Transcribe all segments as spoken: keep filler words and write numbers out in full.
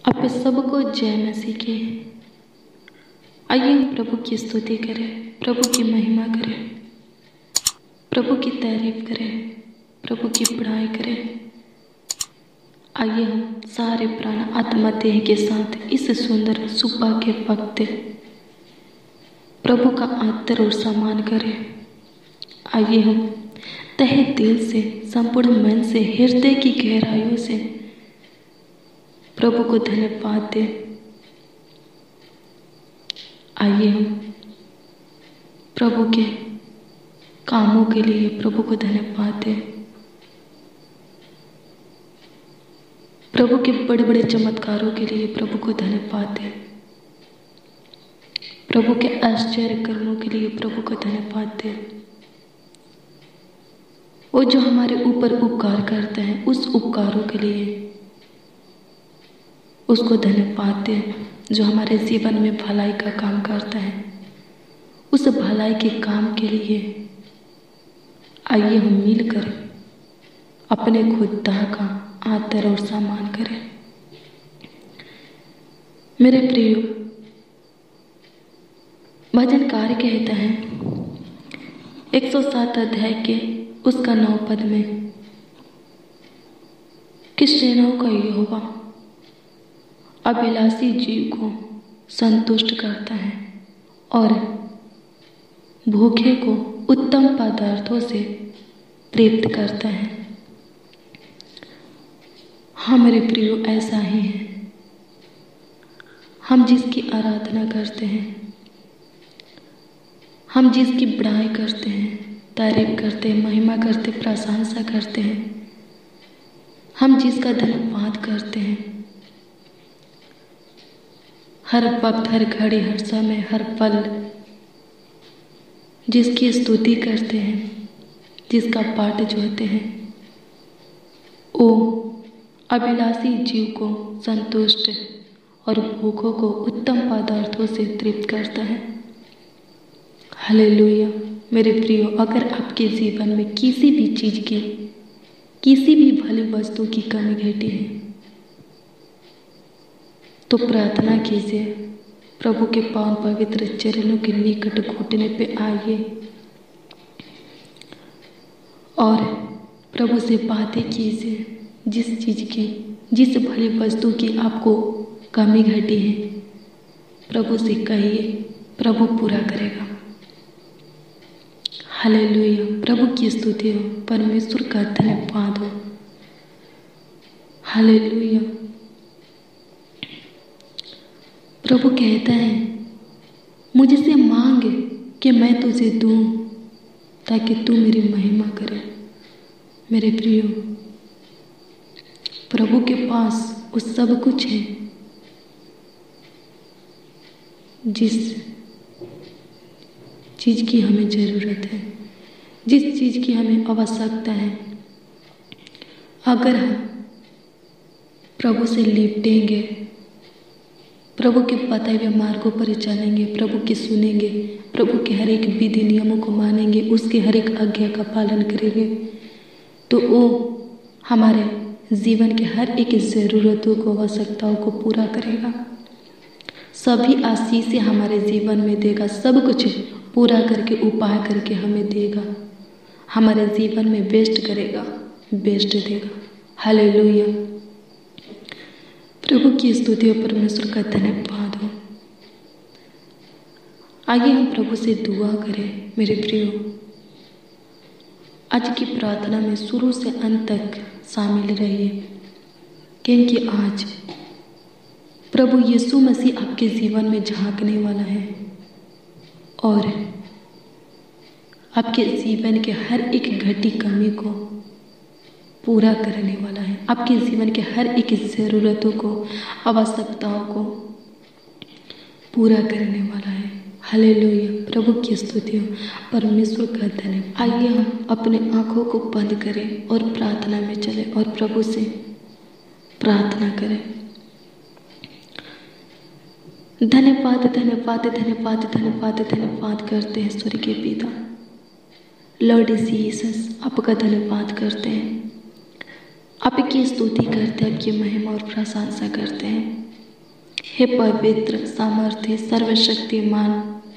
आप सबको जय मसीह की। आइए हम प्रभु की स्तुति करें, प्रभु की महिमा करें, प्रभु की तारीफ करें, प्रभु की बड़ाई करें। आइए हम सारे प्राण आत्मा देह के साथ इस सुंदर सुबह के वक्त प्रभु का आदर और सम्मान करें। आइए हम तहे दिल से, संपूर्ण मन से, हृदय की गहराइयों से प्रभु को धन्यवाद दें। आइए हम प्रभु के कामों के लिए प्रभु को धन्यवाद दें। प्रभु के बड़े बड़े चमत्कारों के लिए प्रभु को धन्यवाद दें। प्रभु के आश्चर्य कर्मों के लिए प्रभु को धन्यवाद दें। वो जो हमारे ऊपर उपकार करते हैं उस उपकारों के लिए उसको धन्यवाद दें। जो हमारे जीवन में भलाई का काम करता है उस भलाई के काम के लिए आइए हम मिलकर अपने खुदा का आदर और सम्मान करें। मेरे प्रियो, भजनकार कहता है एक सौ सात अध्याय के उसका नौ पद में कि सेनाओं का यहोवा अभिलाषी जीव को संतुष्ट करता है और भूखे को उत्तम पदार्थों से तृप्त करता है। हाँ मेरे प्रियो, ऐसा ही है। हम जिसकी आराधना करते हैं, हम जिसकी बड़ाई करते हैं, तारीफ करते हैं, महिमा करते, प्रशंसा करते हैं, हम जिसका धन्यवाद करते हैं, हर वक्त, हर घड़ी, हर समय, हर पल जिसकी स्तुति करते हैं, जिसका पाठ जोते हैं, वो अभिलाषी जीव को संतुष्ट और भूखों को उत्तम पदार्थों से तृप्त करता है। हालेलुया। मेरे प्रियो, अगर आपके जीवन में किसी भी चीज़ की, किसी भी भली वस्तु की कमी घटी है तो प्रार्थना कीजिए, प्रभु के पावन पवित्र चरणों के निकट घुटने पे आइए और प्रभु से बातें कीजिए। जिस चीज़ की, जिस भली वस्तु की आपको कमी घटी है, प्रभु से कहिए, प्रभु पूरा करेगा। हालेलुया। प्रभु की स्तुति हो, परमेश्वर का धन्यवाद हो। हालेलुया। प्रभु कहता है मुझसे मांग कि मैं तुझे दूं ताकि तू मेरी महिमा करे। मेरे प्रियो, प्रभु के पास वो सब कुछ है जिस चीज़ की हमें ज़रूरत है, जिस चीज़ की हमें आवश्यकता है। अगर हम प्रभु से लिपटेंगे, प्रभु के बताए हुए मार्गों पर चलेंगे, प्रभु की सुनेंगे, प्रभु के हर एक विधि नियमों को मानेंगे, उसके हर एक आज्ञा का पालन करेंगे, तो वो हमारे जीवन के हर एक ज़रूरतों को, आवश्यकताओं को पूरा करेगा। सभी आशीषें हमारे जीवन में देगा, सब कुछ पूरा करके, उपाय करके हमें देगा, हमारे जीवन में बेस्ट करेगा, बेस्ट देगा। हालेलुया। प्रभु की स्तुति और परमेश्वर का धन्यवाद हो। आइए हम प्रभु से दुआ करें। मेरे प्रियो, आज की प्रार्थना में शुरू से अंत तक शामिल रहिए, क्योंकि आज प्रभु यीशु मसीह आपके जीवन में झांकने वाला है और आपके जीवन के हर एक घटी कमी को पूरा करने वाला है। आपके जीवन के हर एक ज़रूरतों को, आवश्यकताओं को पूरा करने वाला है। हालेलुया। प्रभु की स्तुति हो, परमेश्वर का धन्यवाद। आइए हम अपने आँखों को बंद करें और प्रार्थना में चलें और प्रभु से प्रार्थना करें। धन्यवाद, धन्यवाद, धन्यवाद, धन्यवाद, धन्यवाद करते हैं स्वर्गीय पिता, लॉर्ड जीसस, आपका धन्यवाद करते हैं, आपकी स्तुति करते हैं, आपकी महिमा और प्रशंसा करते हैं। हे पवित्र, सामर्थ्य, सर्वशक्तिमान,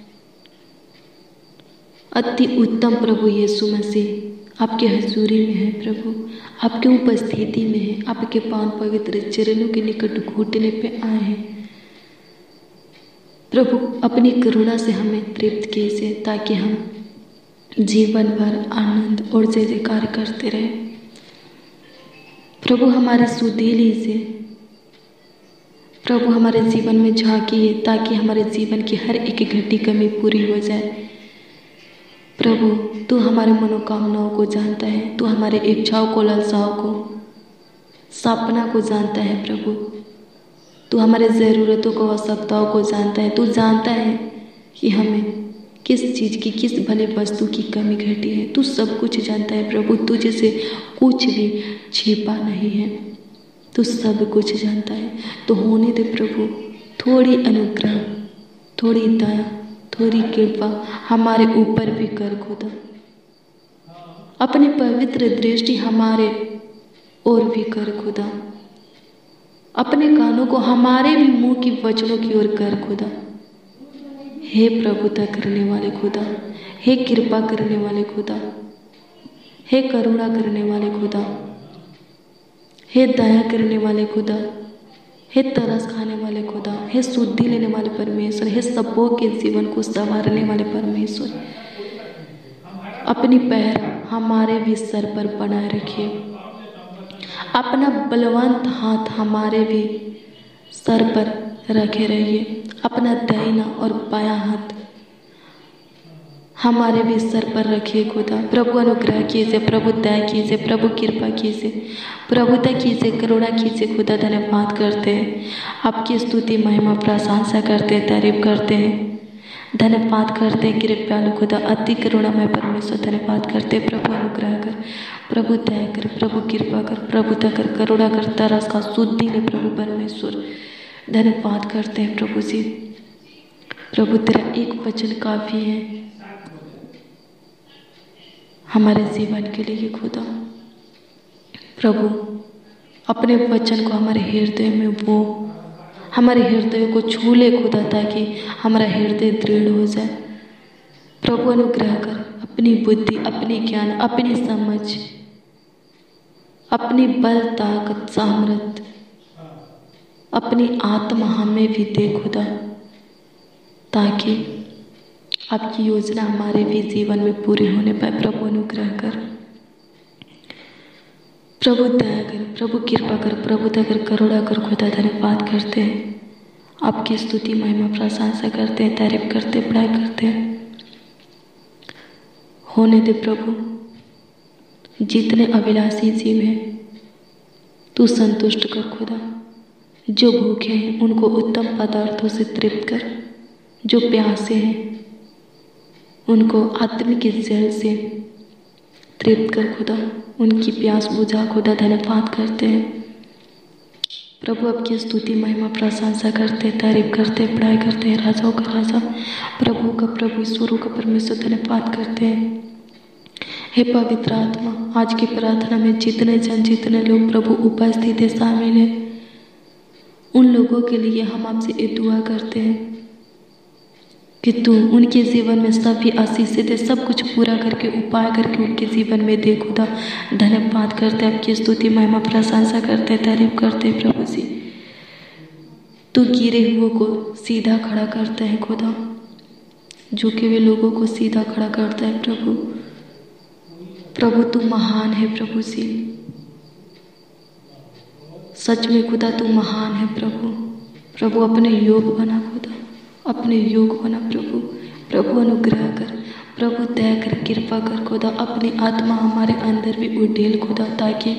अति उत्तम प्रभु यीशु मसीह आपके हजूरी में है प्रभु, आपके उपस्थिति में है, आपके पावन पवित्र चरणों के निकट घुटने पे आए हैं प्रभु। अपनी करुणा से हमें तृप्त कीजिए ताकि हम जीवन भर आनंद और जय जयकार करते रहे प्रभु। हमारी सुधि लीजिए प्रभु, हमारे जीवन में झांकिए ताकि हमारे जीवन की हर एक घटी कमी पूरी हो जाए प्रभु। तू हमारे मनोकामनाओं को जानता है, तू हमारे इच्छाओं को, लालसाओं को, सपना को जानता है प्रभु। तू हमारे ज़रूरतों को, आवश्यकताओं को जानता है। तू जानता है कि हमें किस चीज़ की, किस भले वस्तु की कमी घटी है। तू सब कुछ जानता है प्रभु। तुझे से कुछ भी छिपा नहीं है, तू सब कुछ जानता है। तो होने दे प्रभु थोड़ी अनुग्रह, थोड़ी दया, थोड़ी कृपा हमारे ऊपर भी कर खुदा। अपनी पवित्र दृष्टि हमारे ओर भी कर खुदा। अपने कानों को हमारे भी मुंह की वचनों की ओर कर खुदा। हे प्रभुता करने वाले खुदा, हे कृपा करने वाले खुदा, हे करुणा करने वाले खुदा, हे दया करने वाले खुदा, हे तरस खाने वाले खुदा, हे शुद्धि लेने वाले परमेश्वर, हे सबों के जीवन को संवारने वाले परमेश्वर, अपनी पहरा हमारे भी सर पर बनाए रखिए। अपना बलवंत हाथ हमारे भी सर पर रखे रहिए। अपना दाहिना और बायां हाथ हमारे भी सर पर रखिए खुदा। प्रभु अनुग्रह कीजिए, प्रभु दया कीजिए, प्रभु कृपा कीजिए, प्रभुता कीजिए, करुणा कीजिए खुदा। धन्यवाद करते हैं, आपकी स्तुति महिमा प्रशंसा करते हैं, तारीफ करते हैं, धन्यवाद करते हैं कृपयालु खुदा, अति करुणामय परमेश्वर। धन्यवाद करते हैं प्रभु अनुग्रह कर, प्रभु दया कर, प्रभु कृपा कर, प्रभुता कर, करुणा कर, तरस का शुद्धि ले प्रभु परमेश्वर। धन्यवाद करते हैं प्रभु जी। प्रभु तेरा एक वचन काफ़ी है हमारे जीवन के लिए खुदा। प्रभु अपने वचन को हमारे हृदय में वो हमारे हृदय को छू ले खुदा, ताकि हमारा हृदय दृढ़ हो जाए। प्रभु अनुग्रह कर, अपनी बुद्धि, अपनी ज्ञान, अपनी समझ, अपनी बल, ताकत, सामर्थ, अपनी आत्मा हमें भी दे खुदा, ताकि आपकी योजना हमारे भी जीवन में पूरी होने पाए। प्रभु अनुग्रह कर, प्रभु दया कर, प्रभु कृपा कर, प्रभु दया कर, करुणा कर खुदा। धन्यवाद करते हैं, आपकी स्तुति महिमा प्रशंसा करते हैं, तारीफ करते हैं, बड़ाई करते हैं। होने दे प्रभु जितने अभिलाषी जीव हैं तू संतुष्ट कर खुदा। जो भूखे हैं उनको उत्तम पदार्थों से तृप्त कर, जो प्यासे हैं उनको आत्मिक जल से तृप्त कर खुदा, उनकी प्यास बुझा खुदा। धन्यवाद करते हैं प्रभु, आपकी स्तुति महिमा प्रशंसा करते हैं, तारीफ करते हैं, बड़ाई करते हैं। राजाओं का राजा, प्रभु का प्रभु, ईश्वरों का परमेश्वर, धन्यवाद करते हैं। हे पवित्र आत्मा, आज की प्रार्थना में जितने जन, जितने लोग प्रभु उपस्थित है, शामिल है, उन लोगों के लिए हम आपसे ये दुआ करते हैं कि तू उनके जीवन में सभी आशीष दे, सब कुछ पूरा करके, उपाय करके उनके जीवन में दे खुदा। धन्यवाद करते हैं, आपकी स्तुति महिमा प्रशंसा करते हैं, तारीफ करते हैं प्रभु जी। तू गिरे हुए को सीधा खड़ा करता है खुदा, झुके हुए लोगों को सीधा खड़ा करता है प्रभु। प्रभु तू महान है प्रभु जी, सच में खुदा तू महान है प्रभु। प्रभु अपने योग बना खुदा, अपने योग बना प्रभु। प्रभु अनुग्रह कर, प्रभु दया कर, कृपा कर खुदा। अपनी आत्मा हमारे अंदर भी उड़ेल खुदा, ताकि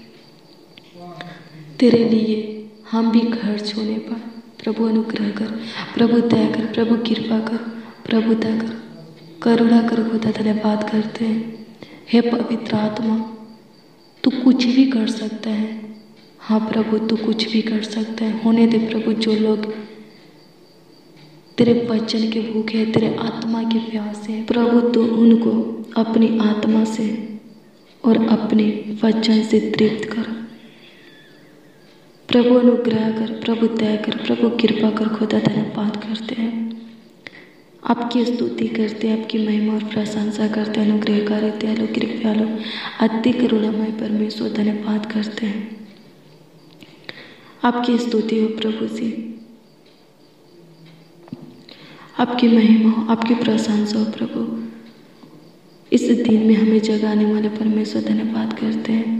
तेरे लिए हम भी घर छोड़ने पाए। प्रभु अनुग्रह कर, प्रभु दया कर, प्रभु कृपा कर, प्रभु दया कर, करुणा कर खुदा। धन्यवाद करते हैं, हे पवित्र आत्मा, तू कुछ भी कर सकता है। हाँ प्रभु, तू कुछ भी कर सकता है। होने दे प्रभु, जो लोग तेरे वचन के भूखे हैं, तेरे आत्मा के प्यासे हैं, प्रभु तू उनको अपनी आत्मा से और अपने वचन से तृप्त कर। प्रभु अनुग्रह कर, प्रभु दया कर, प्रभु कृपा कर, खुदा धन्यवाद करते हैं, आपकी स्तुति करते हैं, आपकी महिमा और प्रशंसा करते हैं। अनुग्रहकारी दयालु कृपालु अति करुणामय परमेश्वर धन्यवाद करते हैं, आपकी स्तुति हो प्रभु जी, आपकी महिमा हो, आपकी प्रशंसा हो प्रभु। इस दिन में हमें जगाने वाले परमेश्वर धन्यवाद करते हैं,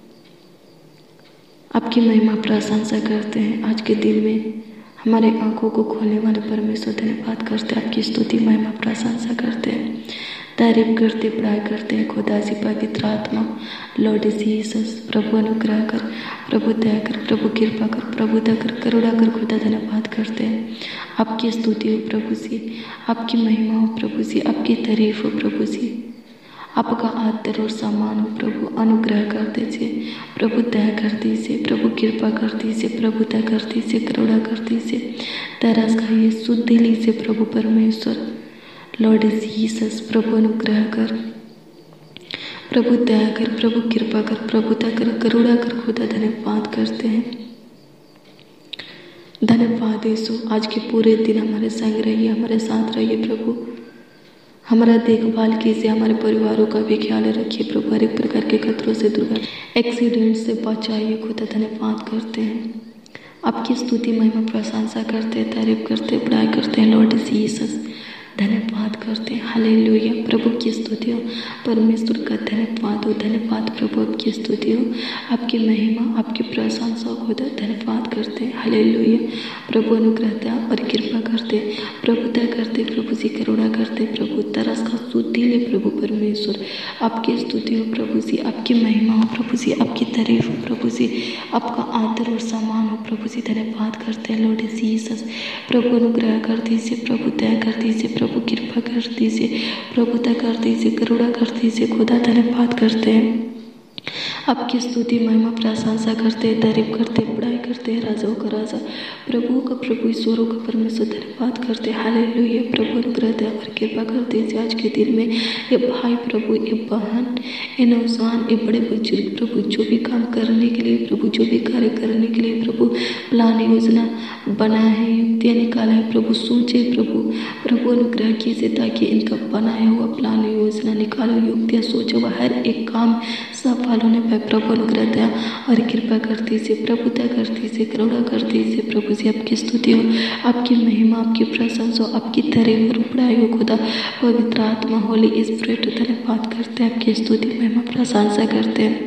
आपकी महिमा प्रशंसा करते हैं। आज के दिन में हमारे आंखों को खोलने वाले परमेश्वर धन्यवाद करते हैं, आपकी स्तुति महिमा प्रशंसा करते हैं, तारीफ करते, बड़ाई करते हैं। खुदा जी पवित्र आत्मा लॉर्ड जीसस, प्रभु अनुग्रह कर, प्रभु दया कर, प्रभु कृपा कर, प्रभु दया कर, करुणा कर, खुदा धन्यवाद करते हैं। आपकी स्तुति हो प्रभु जी, आपकी महिमा हो प्रभु जी, आपकी तारीफ हो प्रभु जी, आपका आदर और सम्मान हो प्रभु। अनुग्रह कर दीजिए प्रभु, दया कर दीजिए प्रभु, कृपा कर दीजिए प्रभु, दया कर दीजिए, करुणा कर दीजिए, तरस खाइए, शुद्धि लीजिए प्रभु परमेश्वर लॉर्ड जीसस। प्रभु अनुग्रह कर, प्रभु दया कर, प्रभु कृपा कर, प्रभु दया कर, करुणा कर, खुदा धन्यवाद करते हैं। धन्यवाद यीशु, आज के पूरे दिन हमारे संग रहिए, हमारे साथ रहिए प्रभु, हमारा देखभाल कीजिए, हमारे परिवारों का भी ख्याल रखिए प्रभु, हर एक प्रकार के खतरों से दूर, एक्सीडेंट से बचाइए। खुदा धन्यवाद करते हैं, आपकी स्तुति महिमा प्रशंसा करते हैं, तारीफ करते हैं, बड़ाई करते हैं लॉर्ड जीसस। धन्यवाद करते हैं, हालेलुया। प्रभु की स्तुति हो, परमेश्वर का धन्यवाद हो, धन्यवाद प्रभु, आपकी स्तुति हो, आपकी महिमा, आपकी प्रशंसा खुदा धन्यवाद करते हैं, हालेलुया। प्रभु अनुग्रहता और कृपा करते, प्रभु दया करते, प्रभु जी करुणा करते, प्रभु तरस का शुद्धि ले प्रभु परमेश्वर, आपकी स्तुति हो प्रभु जी, आपकी महिमा हो प्रभु जी, आपकी तारीफ हो प्रभु जी, आपका आदर और सम्मान हो प्रभु जी। धन्यवाद करते हैं लॉर्ड जीसस। प्रभु अनुग्रह कर दीजिए, प्रभु दया कर दीजिए, प्रभु कृपा कर दीजिए, प्रभु दया कर दीजिए, करुणा कर दीजिए, खुदा धन्यवाद करते हैं, आपकी स्तुति महिमा प्रशंसा करते हैं, तारीफ करते हैं, बड़ाई करते हैं। राजाओं का राजा, प्रभु का प्रभु, ईश्वरों का परमेश्वर धन्यवाद करते हैं, हालेलुया। प्रभु अनुग्रह दया और कृपा कर दीजिए आज के दिन में ये भाई प्रभु, ये बहन, ये नौजवान, ये बड़े बुजुर्ग प्रभु, जो भी काम करने के लिए प्रभु, जो भी कार्य करने के लिए प्रभु प्लान योजना बना है, युक्तियाँ निकाला है प्रभु, सोचे प्रभु, प्रभु अनुग्रह कीजिए ताकि इनका बनाया हुआ प्लान योजना निकालो, युक्तियाँ सोचे हुआ हर एक काम सफल होने पाए। प्रभु अनुग्रह दया और कृपा कर दीजिए, प्रभु दया कर दीजिए, करुणा कर दीजिए प्रभु जी। आपकी स्तुति हो, आपकी महिमा, आपकी प्रशंसा हो, आपकी तारीफ और बड़ाई हो खुदा। पवित्र आत्मा होली स्पिरिट धन्यवाद करते हैं, आपकी स्तुति महिमा प्रशंसा करते हैं,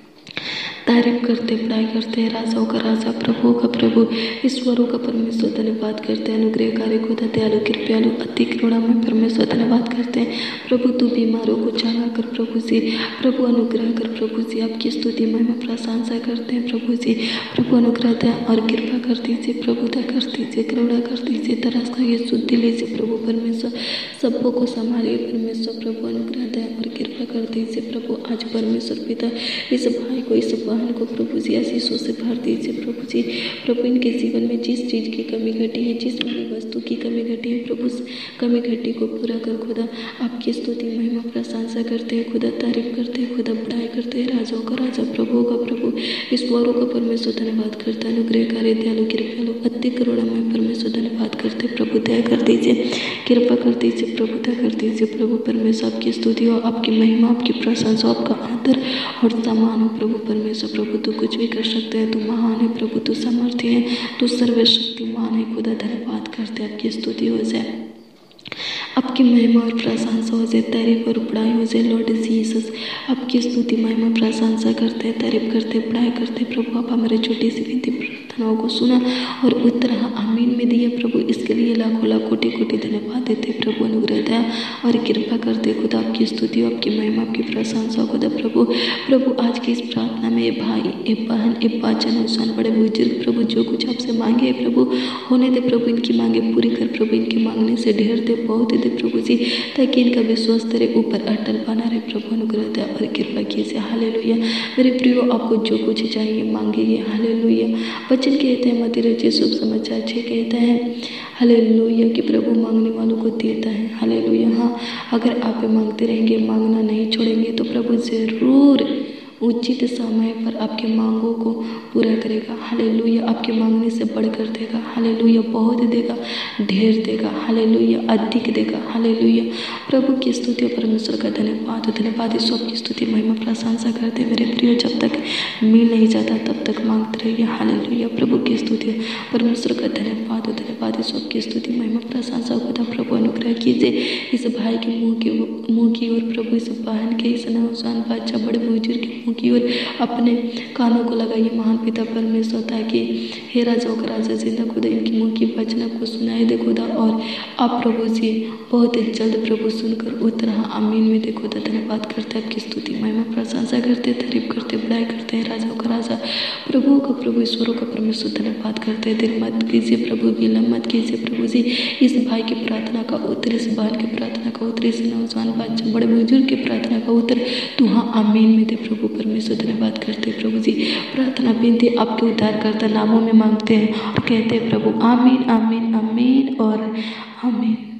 तारीफ करते, बड़ाई करते हैं। राजाओं का राजा, प्रभु का प्रभु, ईश्वरों का परमेश्वर धन्यवाद करते हैं। अनुग्रहकारी खुदा, दयालु कृपालु अति करुणामय परमेश्वर धन्यवाद करते हैं। प्रभु तू बीमारों को चंगा कर प्रभु जी, प्रभु अनुग्रह कर प्रभु जी, आपकी स्तुति महिमा प्रशंसा करते हैं प्रभु जी। प्रभु अनुग्रह दया और कृपा कर दीजिए, प्रभु दया कर दीजिए, करुणा कर दीजिए, तरस खाइए, शुद्धि लीजिए प्रभु परमेश्वर, सबों को संभालिए परमेश्वर। प्रभु अनुग्रह दया और कृपा कर दीजिए प्रभु। आज परमेश्वर पिता इस भाई को, इस बहन को प्रभु जी आशीषों से भर दीजिए प्रभु जी। प्रभु इनके जीवन में जिस चीज़ की कमी घटी है, जिस बड़ी वस्तु की कमी घटी है प्रभु, कमी घटी को पूरा कर खुदा। आपकी स्तुति महिमा प्रशंसा करते हैं खुदा, तारीफ करते हैं खुदा, बड़ाई करते हैं। राजाओं का राजा, प्रभु का प्रभु, ईश्वरों का परमेश्वर धन्यवाद करता है। अनुग्रहकारी दयालु कृपालु अति करुणामय परमेश्वर धन्यवाद करते हैं। प्रभु दया कर दीजिए, कृपा कर दीजिए, प्रभु दया कर दीजिए प्रभु परमेश्वर। आपकी स्तुति हो, आपकी महिमा, आपकी प्रशंसा, आपका आदर और सम्मान हो प्रभु परमेश्वर। प्रभु तू कुछ भी कर सकते हैं, तू महान है प्रभु, तू सामर्थ्य है, तू सर्वशक्तिमान है खुदा। धन्यवाद करते हैं, आपकी स्तुति हो जाए, आपकी महिमा और प्रशंसा हो जाए, तारीफ और बड़ाई हो जाए लॉर्ड जीसस। आपकी स्तुति महिमा प्रशंसा करते हैं, तारीफ करते हैं, बड़ाई करते हैं प्रभु। आप हमारे छोटी सी विनती प्रार्थनाओं को सुना और उत्तर आमीन में दिए प्रभु, इसके लिए लाखों लाख कोटि कोटि धन्यवाद देते प्रभु। अनुग्रह दया और कृपा करते खुदा, आपकी स्तुति हो, आपकी महिमा, आपकी प्रशंसा खुदा प्रभु। प्रभु आज की इस प्रार्थना में ये भाई, ये बहन, ये पाँच नौजवान, बड़े बुजुर्ग प्रभु, जो कुछ आपसे मांगे प्रभु होने दे प्रभु, इनकी मांगे पूरी कर प्रभु, इनके मांगने से ढेर दे, बहुत दे प्रभु जी, ताकि इनका विश्वास तेरे ऊपर अटल बना रहे प्रभु। अनुग्रह दया और कृपा कीजिए, हालेलुया। मेरे प्रियो, आपको जो कुछ चाहिए मांगिए, हालेलुया। वचन कहते हैं मती रचित शुभ समाचार छः कहता है हालेलुया कि प्रभु मांगने वालों को देता है, हालेलुया। हाँ, अगर आप मांगते रहेंगे, मांगना नहीं छोड़ेंगे तो प्रभु जरूर उचित समय पर आपके मांगों को पूरा करेगा। हालेलुया, आपके मांगने से बढ़कर देगा। हालेलुया, बहुत देगा, ढेर देगा। हालेलुया, अधिक देगा। हालेलुया, प्रभु की स्तुति और परमेश्वर का धन्यवाद धन्यवाद इस सबकी स्तुति महिमा प्रशंसा करते मेरे प्रिय। जब तक मिल नहीं जाता तब तक मांगते रहिए। हालेलुया, प्रभु की स्तुति परमेश्वर का धन्यवाद धन्यवाद इस सबकी स्तुति महिमा प्रशंसा खुदा प्रभु अनुग्रह कीजिए इस भाई के मुँह के मुँह की ओर, प्रभु इस बहन के, इस नौजवान बच्चा बड़े बुजुर्ग के मुँह की ओर अपने कानों को लगाइए महान पिता परमेश्वर, ताकि हे राजा का राजा जिंदा खुदा इनकी मुँह की वचना को सुनाए दे खुदा। और आप प्रभु जी बहुत जल्द प्रभु सुनकर उत्तर हाँ आमीन में दे खुदा। धन्यवाद करते हैं, आपकी स्तुति महिमा प्रशंसा करते, तारीफ करते, बड़ाई करते हैं राजाओं का राजा, प्रभु का प्रभु, ईश्वरों का परमेश्वर। धन्यवाद करते हैं, देर मत कीजिए प्रभु, विलम्ब मत कीजिए प्रभु जी। इस भाई की प्रार्थना का उत्तर, इस बहन की प्रार्थना का उत्तर, इस नौजवान बच्चा बड़े बुजुर्ग की प्रार्थना का उत्तर तू हाँ आमीन में दे प्रभु परमेश्वर। धन्यवाद करते हैं प्रभु जी। प्रार्थना विनती आपके उद्धारकर्ता नामों में मांगते हैं और कहते हैं प्रभु आमीन आमीन आमीन और आमीन।